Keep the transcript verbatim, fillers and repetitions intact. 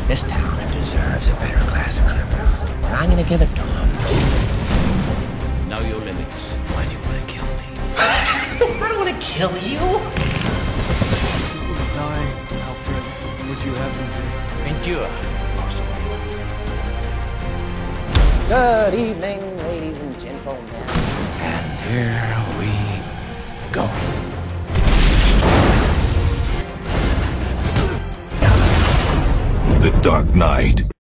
This town deserves a better glass of Cremona, and I'm gonna give it to him. Know your limits. Why do you want to kill me? I don't want to kill you. If you would die, Alfred, would you have me do? Endure, possibly. Good evening, ladies and gentlemen. And here we go. The Dark Knight.